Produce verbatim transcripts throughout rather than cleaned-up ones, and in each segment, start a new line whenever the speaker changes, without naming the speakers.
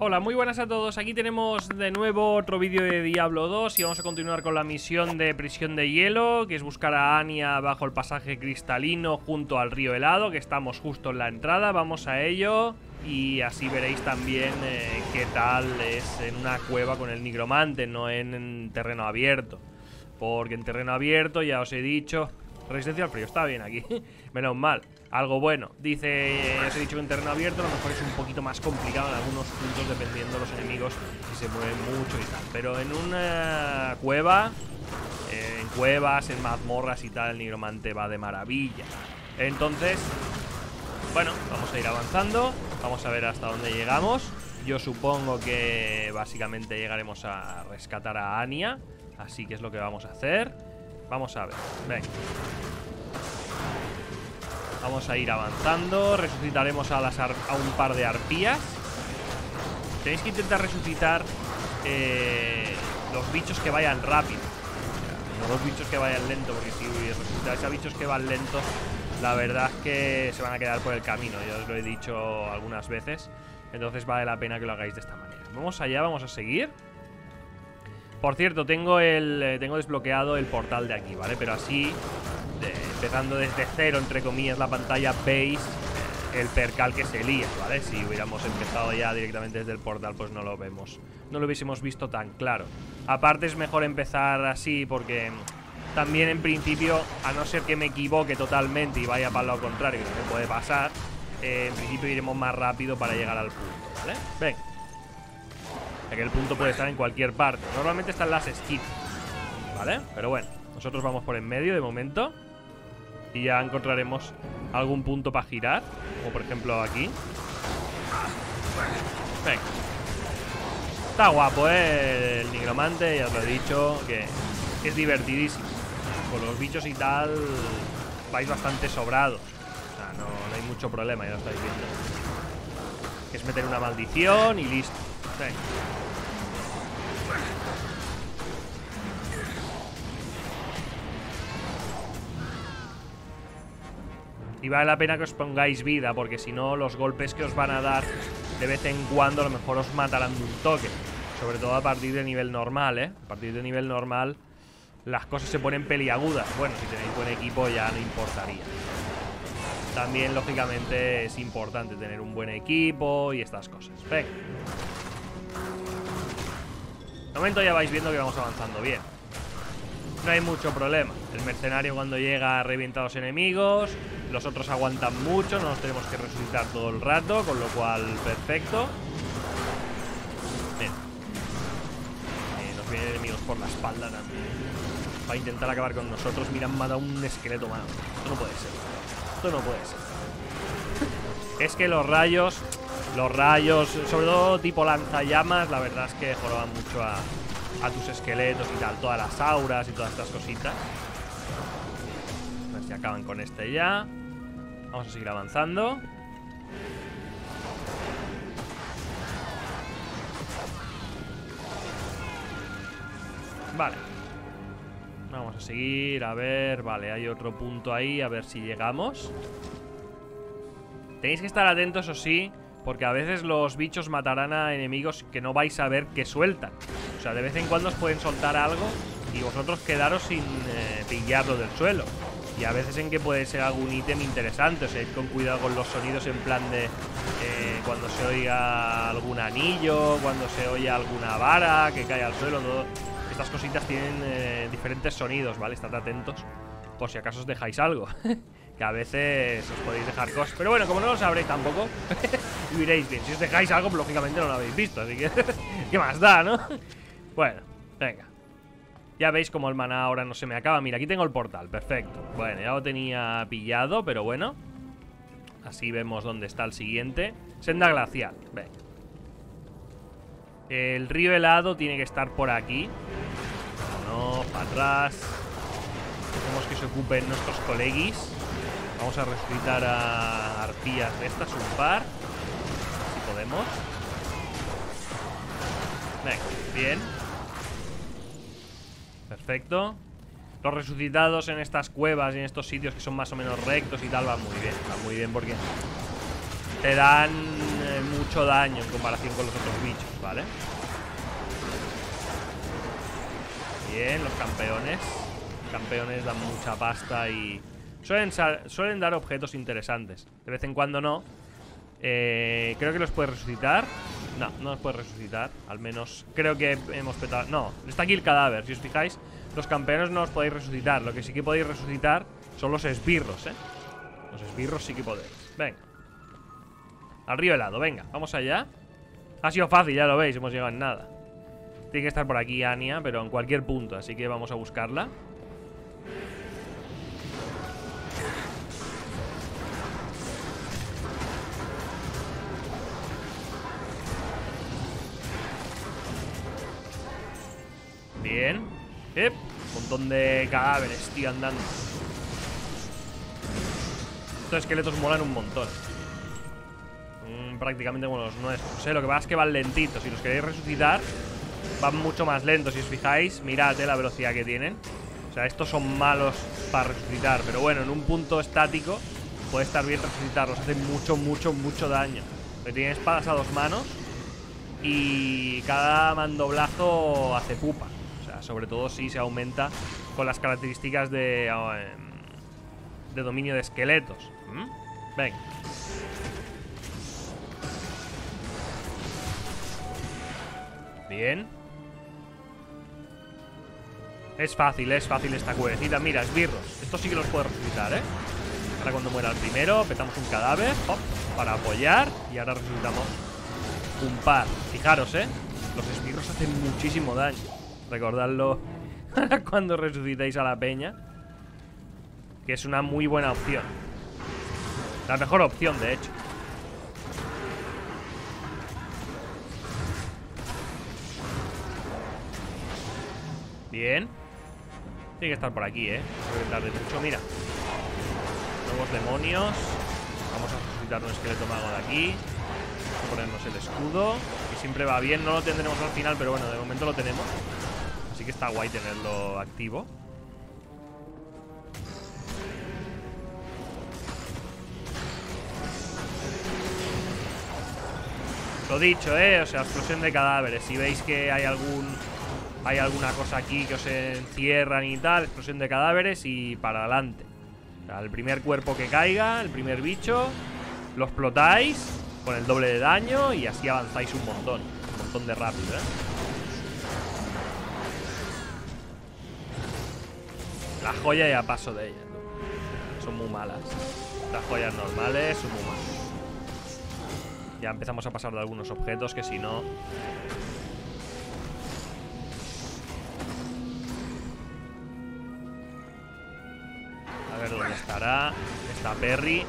Hola, muy buenas a todos. Aquí tenemos de nuevo otro vídeo de Diablo dos y vamos a continuar con la misión de prisión de hielo, que es buscar a Anya bajo el pasaje cristalino junto al río helado, que estamos justo en la entrada. Vamos a ello y así veréis también eh, qué tal es en una cueva con el nigromante, no en, en terreno abierto. Porque en terreno abierto, ya os he dicho, resistencia al frío, está bien aquí, menos mal. Algo bueno, dice, os he dicho que en terreno abierto a lo mejor es un poquito más complicado en algunos puntos dependiendo de los enemigos si se mueven mucho y tal. Pero en una cueva, eh, en cuevas, en mazmorras y tal, el nigromante va de maravilla. Entonces, bueno, vamos a ir avanzando, vamos a ver hasta dónde llegamos. Yo supongo que básicamente llegaremos a rescatar a Anya, así que es lo que vamos a hacer. Vamos a ver, venga. Vamos a ir avanzando. Resucitaremos a, las a un par de arpías. Tenéis que intentar resucitar eh, los bichos que vayan rápido, no los bichos que vayan lento, porque si resucitáis a bichos que van lentos, la verdad es que se van a quedar por el camino. Ya os lo he dicho algunas veces. Entonces vale la pena que lo hagáis de esta manera. Vamos allá, vamos a seguir. Por cierto, tengo el eh, tengo desbloqueado el portal de aquí, ¿vale? Pero así, de, empezando desde cero, entre comillas, la pantalla, veis eh, el percal que se lía, ¿vale? Si hubiéramos empezado ya directamente desde el portal, pues no lo vemos, no lo hubiésemos visto tan claro. Aparte es mejor empezar así porque también en principio, a no ser que me equivoque totalmente y vaya para el lado contrario, que no me puede pasar, eh, en principio iremos más rápido para llegar al punto, ¿vale? Venga. Que el punto puede estar en cualquier parte. Normalmente están las esquinas, ¿vale? Pero bueno, nosotros vamos por en medio de momento y ya encontraremos algún punto para girar, como por ejemplo aquí. Venga. Está guapo, ¿eh? El nigromante, ya os lo he dicho, que es divertidísimo. Con los bichos y tal vais bastante sobrados. O sea, no, no hay mucho problema, ya lo estáis viendo. Que es meter una maldición y listo. Venga. Y vale la pena que os pongáis vida, porque si no, los golpes que os van a dar de vez en cuando a lo mejor os matarán de un toque. Sobre todo a partir de nivel normal, ¿eh? A partir de nivel normal las cosas se ponen peliagudas. Bueno, si tenéis buen equipo ya no importaría. También, lógicamente, es importante tener un buen equipo y estas cosas. Venga. De momento ya vais viendo que vamos avanzando bien. No hay mucho problema. El mercenario cuando llega revienta a los enemigos. Los otros aguantan mucho. No nos tenemos que resucitar todo el rato, con lo cual, perfecto. Bien. Eh, nos vienen enemigos por la espalda también para intentar acabar con nosotros. Mira, han matado un esqueleto más. Esto no puede ser. Esto no puede ser. Es que los rayos... Los rayos, sobre todo tipo lanzallamas, la verdad es que joroban mucho a, a tus esqueletos y tal. Todas las auras y todas estas cositas. A ver si acaban con este ya. Vamos a seguir avanzando. Vale. Vamos a seguir, a ver. Vale, hay otro punto ahí, a ver si llegamos. Tenéis que estar atentos, eso sí, porque a veces los bichos matarán a enemigos que no vais a ver que sueltan. O sea, de vez en cuando os pueden soltar algo y vosotros quedaros sin eh, pillarlo del suelo. Y a veces en que puede ser algún ítem interesante. O sea, id con cuidado con los sonidos en plan de eh, cuando se oiga algún anillo, cuando se oiga alguna vara que cae al suelo. Todo. Estas cositas tienen eh, diferentes sonidos, ¿vale? Estad atentos por si acaso os dejáis algo. Que a veces os podéis dejar cosas. Pero bueno, como no lo sabréis tampoco, y iréis bien. Si os dejáis algo, pues lógicamente no lo habéis visto. Así que, ¿qué más da, no? Bueno, venga. Ya veis como el maná ahora no se me acaba. Mira, aquí tengo el portal, perfecto. Bueno, ya lo tenía pillado, pero bueno. Así vemos dónde está el siguiente. Senda glacial, venga. El río helado tiene que estar por aquí. No, para atrás. Dejemos que se ocupen nuestros coleguis. Vamos a resucitar a arpías de estas, un par. Si podemos. Venga, bien. Perfecto. Los resucitados en estas cuevas y en estos sitios que son más o menos rectos y tal van muy bien. Van muy bien porque te dan hacen mucho daño en comparación con los otros bichos, ¿vale? Bien, los campeones. Los campeones dan mucha pasta y suelen, suelen dar objetos interesantes. De vez en cuando no. Eh, creo que los puedes resucitar. No, no los puedes resucitar. Al menos creo que hemos petado. No, está aquí el cadáver. Si os fijáis, los campeones no los podéis resucitar. Lo que sí que podéis resucitar son los esbirros, ¿eh? Los esbirros sí que podéis. Venga. Al río helado, venga, vamos allá. Ha sido fácil, ya lo veis, hemos llegado en nada. Tiene que estar por aquí Anya, pero en cualquier punto, así que vamos a buscarla. Bien. Ep, un montón de cadáveres, tío, andando. Estos esqueletos molan un montón. mm, Prácticamente como los nuestros. No sé, lo que pasa es que van lentitos. Si los queréis resucitar, van mucho más lentos. Si os fijáis, mirad eh, la velocidad que tienen. O sea, estos son malos para resucitar. Pero bueno, en un punto estático puede estar bien resucitarlos. Hacen mucho, mucho, mucho daño. Porque tienen espadas a dos manos y cada mandoblazo hace pupa. O sea, sobre todo si se aumenta con las características de, eh, de dominio de esqueletos. ¿Mm? Venga. Bien. Es fácil, es fácil esta cuevecita. Mira, esbirros. Estos sí que los puedo resucitar, ¿eh? Ahora cuando muera el primero, petamos un cadáver, hop, para apoyar. Y ahora resucitamos un par. Fijaros, ¿eh? Los esbirros hacen muchísimo daño. Recordadlo cuando resucitáis a la peña, que es una muy buena opción. La mejor opción, de hecho. Bien. Tiene que estar por aquí, ¿eh? No debe tarde mucho, mira. Nuevos demonios. Vamos a resucitar un esqueleto mago de aquí. Vamos a ponernos el escudo, que siempre va bien. No lo tendremos al final, pero bueno, de momento lo tenemos. Así que está guay tenerlo activo. Lo dicho, eh, o sea, explosión de cadáveres. Si veis que hay algún Hay alguna cosa aquí que os encierran y tal, explosión de cadáveres y para adelante. O sea, el primer cuerpo que caiga, el primer bicho, lo explotáis con el doble de daño y así avanzáis un montón. Un montón de rápido, eh. La joya ya paso de ella. Son muy malas. Las joyas normales son muy malas. Ya empezamos a pasar de algunos objetos que si no... A ver dónde estará. Está Perry.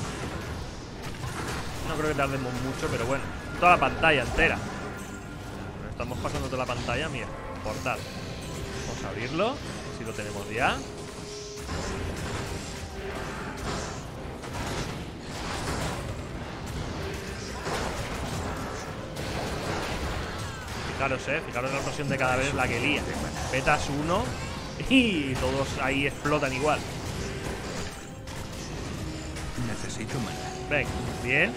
No creo que tardemos mucho, pero bueno. Toda la pantalla entera. Bueno, estamos pasando toda la pantalla. Mira, portal. Vamos a abrirlo. Si lo tenemos ya. Fijaros, eh. Fijaros la explosión de cadáveres la que lía. Petas uno y todos ahí explotan igual.
Necesito mana.
Venga, bien.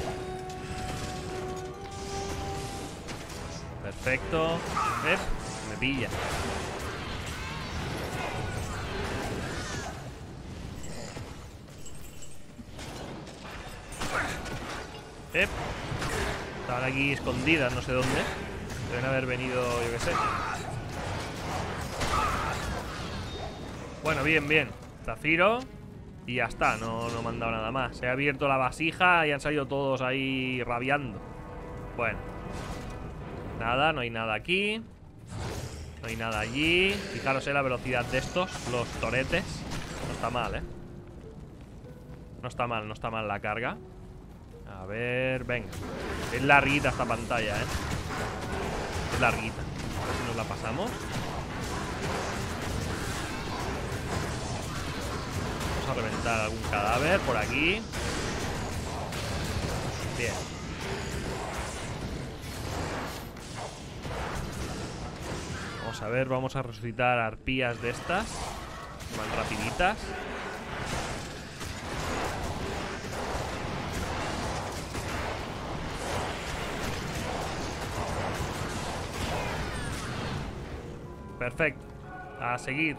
Perfecto. ¿Ves? Me pilla. ¿Eh? Estaban aquí escondidas, no sé dónde. Deben haber venido, yo qué sé. Bueno, bien, bien. Zafiro. Y ya está, no, no me han dado nada más. Se ha abierto la vasija y han salido todos ahí rabiando. Bueno. Nada, no hay nada aquí. No hay nada allí. Fijaros en la velocidad de estos, los toretes. No está mal, ¿eh? No está mal, no está mal la carga. A ver, venga. Es larguita esta pantalla, ¿eh? Es larguita. A ver si nos la pasamos. Vamos a reventar algún cadáver por aquí. Bien. Vamos a ver, vamos a resucitar arpías de estas. Van rapiditas. Perfecto. A seguir.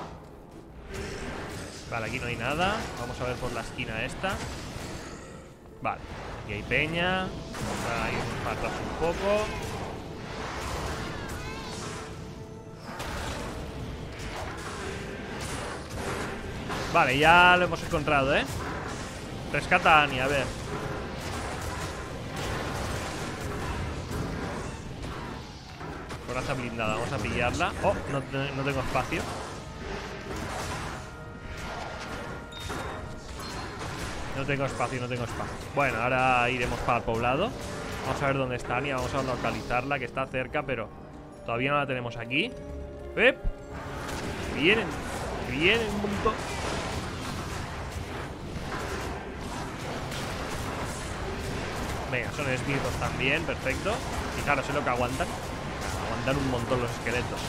Vale, aquí no hay nada. Vamos a ver por la esquina esta. Vale, aquí hay peña. Vamos a ir para atrás un poco. Vale, ya lo hemos encontrado, ¿eh? Rescata a Annie, a ver. Coraza blindada, vamos a pillarla. Oh, no, no tengo espacio. No tengo espacio, no tengo espacio. Bueno, ahora iremos para el poblado. Vamos a ver dónde está Annie. Vamos a localizarla, que está cerca, pero todavía no la tenemos aquí. ¡Ep! Vienen, vienen un montón. Venga, son esbirros también, perfecto. Fijaros en lo que aguantan. Aguantan un montón los esqueletos.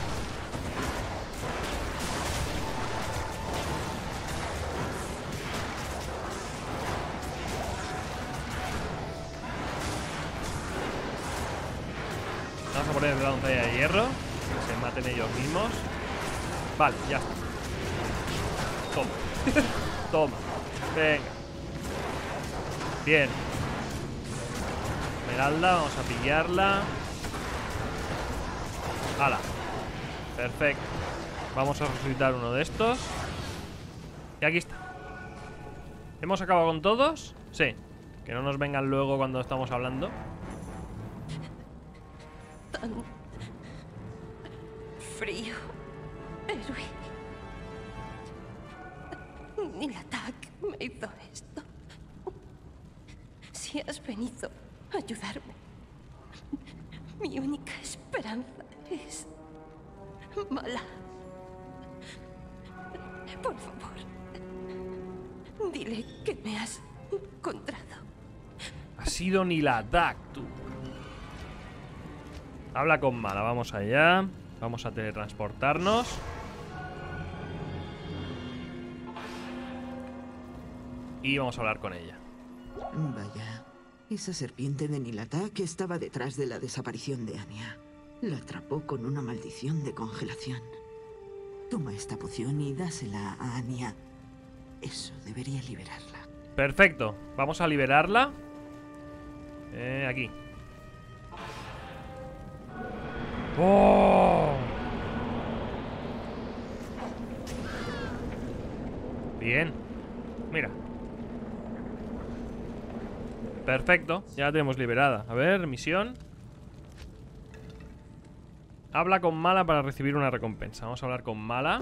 Vamos a poner la montaña de hierro, que se maten ellos mismos. Vale, ya está. Toma. Toma. Venga. Bien. Esmeralda, vamos a pillarla. ¡Hala! Perfecto. Vamos a resucitar uno de estos. Y aquí está. ¿Hemos acabado con todos? Sí. Que no nos vengan luego cuando estamos hablando.
Tan frío, héroe. Nilatak me hizo esto. Si has venido a ayudarme, mi única esperanza es Mala. Por favor, dile que me has encontrado.
Ha sido Nilatak, tú. Habla con Mala, vamos allá. Vamos a teletransportarnos. Y vamos a hablar con ella.
Vaya, esa serpiente de Nilatak estaba detrás de la desaparición de Anya. La atrapó con una maldición de congelación. Toma esta poción y dásela a Anya. Eso debería liberarla.
Perfecto, vamos a liberarla. Eh, aquí. ¡Oh! Bien. Mira. Perfecto, ya la tenemos liberada. A ver, misión. Habla con Mala para recibir una recompensa. Vamos a hablar con Mala.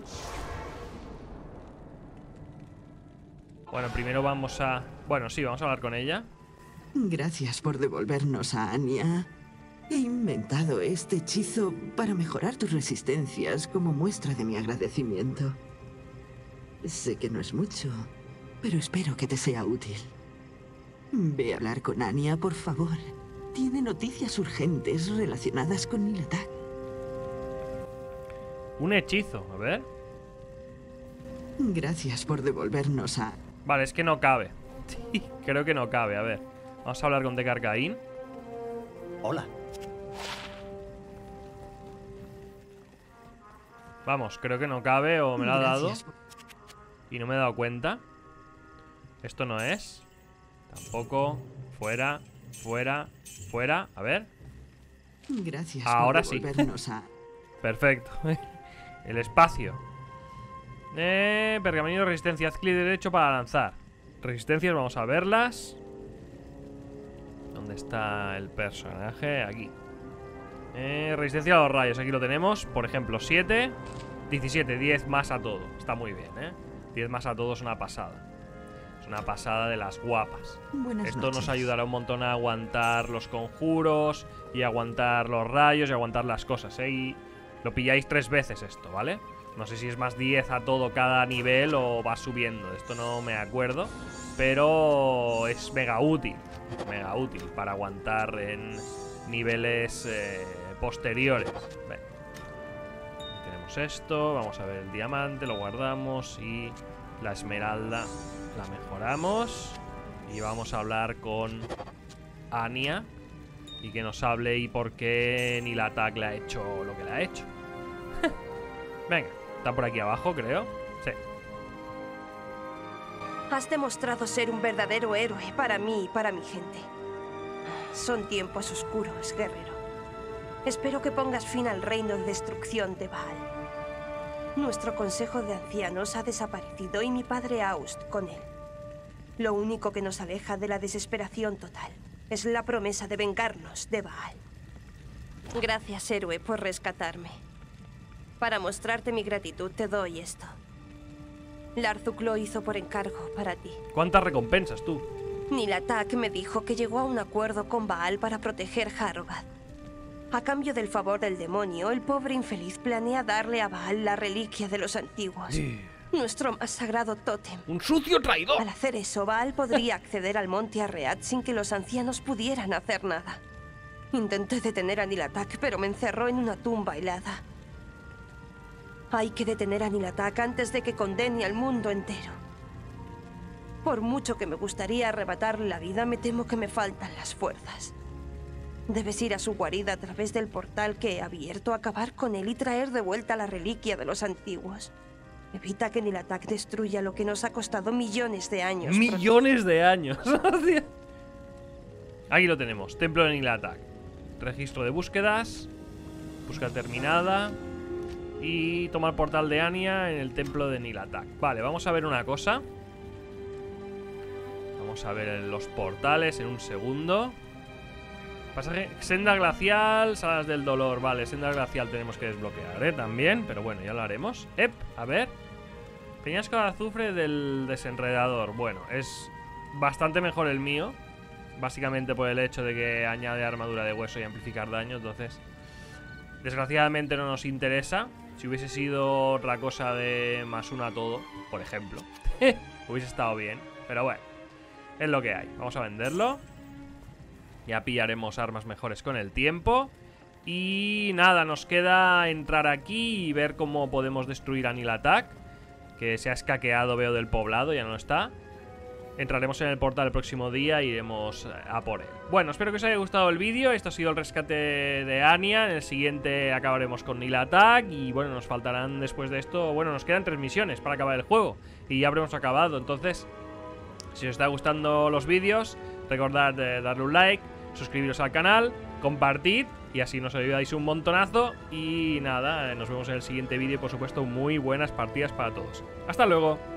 Bueno, primero vamos a... Bueno, sí, vamos a hablar con ella.
Gracias por devolvernos a Anya. He inventado este hechizo para mejorar tus resistencias como muestra de mi agradecimiento. Sé que no es mucho, pero espero que te sea útil. Ve a hablar con Anya, por favor. Tiene noticias urgentes relacionadas con Nilatak.
Un hechizo, a ver.
Gracias por devolvernos a...
Vale, es que no cabe. Creo que no cabe, a ver. Vamos a hablar con Deckard Cain.
Hola.
Vamos, creo que no cabe o me lo ha dado
Gracias.
y no me he dado cuenta. Esto no es. Tampoco. Fuera, fuera, fuera. A ver.
Gracias
Ahora
por
sí.
devolvernos a...
Perfecto. El espacio. Eh, pergamino de resistencia. Haz clic derecho para lanzar. Resistencias, vamos a verlas. ¿Dónde está el personaje? Aquí. Eh, resistencia a los rayos, aquí lo tenemos. Por ejemplo, siete, diecisiete, diez más a todo. Está muy bien, ¿eh? diez más a todo es una pasada. Es una pasada de las guapas.
Buenas
Esto
noches.
nos ayudará un montón a aguantar los conjuros y aguantar los rayos y aguantar las cosas, ¿eh? Y lo pilláis tres veces esto, ¿vale? No sé si es más diez a todo cada nivel o va subiendo. Esto no me acuerdo. Pero es mega útil. Mega útil para aguantar en niveles eh, posteriores. Ven. Tenemos esto. Vamos a ver el diamante. Lo guardamos. Y la esmeralda la mejoramos. Y vamos a hablar con Anya. Y que nos hable y por qué Nilatak le ha hecho lo que le ha hecho. Venga, está por aquí abajo, creo. Sí.
Has demostrado ser un verdadero héroe para mí y para mi gente. Son tiempos oscuros, guerrero. Espero que pongas fin al reino de destrucción de Baal. Nuestro consejo de ancianos ha desaparecido y mi padre Aust con él. Lo único que nos aleja de la desesperación total es la promesa de vengarnos de Baal. Gracias, héroe, por rescatarme. Para mostrarte mi gratitud te doy esto. Larzuk lo hizo por encargo para ti.
¿Cuántas recompensas tú?
Nilatak me dijo que llegó a un acuerdo con Baal para proteger Harrogath. A cambio del favor del demonio, el pobre infeliz planea darle a Baal la reliquia de los antiguos.
Sí.
Nuestro más sagrado tótem.
¡Un sucio traidor!
Al hacer eso, Baal podría acceder al monte Arreat sin que los ancianos pudieran hacer nada. Intenté detener a Nilatak, pero me encerró en una tumba helada. Hay que detener a Nilatak antes de que condene al mundo entero. Por mucho que me gustaría arrebatarle la vida, me temo que me faltan las fuerzas. Debes ir a su guarida a través del portal que he abierto, acabar con él y traer de vuelta la reliquia de los antiguos. Evita que Nilatak destruya lo que nos ha costado millones de años.
Millones de años. Aquí lo tenemos, Templo de Nilatak. Registro de búsquedas. Búsqueda terminada. Y toma el portal de Anya en el Templo de Nilatak. Vale, vamos a ver una cosa. Vamos a ver los portales en un segundo. Pasaje, senda glacial, salas del dolor. Vale, senda glacial tenemos que desbloquear, ¿eh? También, pero bueno, ya lo haremos. Ep, a ver. Peñasco de azufre del desenredador. Bueno, es bastante mejor el mío. Básicamente por el hecho de que añade armadura de hueso y amplificar daño. Entonces, desgraciadamente no nos interesa. Si hubiese sido otra cosa de más uno a todo, por ejemplo, hubiese estado bien. Pero bueno, es lo que hay. Vamos a venderlo. Ya pillaremos armas mejores con el tiempo. Y nada, nos queda entrar aquí y ver cómo podemos destruir a Nilatak, que se ha escaqueado, veo, del poblado, ya no está. Entraremos en el portal el próximo día e iremos a por él. Bueno, espero que os haya gustado el vídeo. Esto ha sido el rescate de Anya. En el siguiente acabaremos con Nilatak. Y bueno, nos faltarán después de esto... Bueno, nos quedan tres misiones para acabar el juego y ya habremos acabado. Entonces, si os está gustando los vídeos, recordad de darle un like, suscribiros al canal, compartid y así nos ayudáis un montonazo. Y nada, nos vemos en el siguiente vídeo y por supuesto muy buenas partidas para todos. Hasta luego.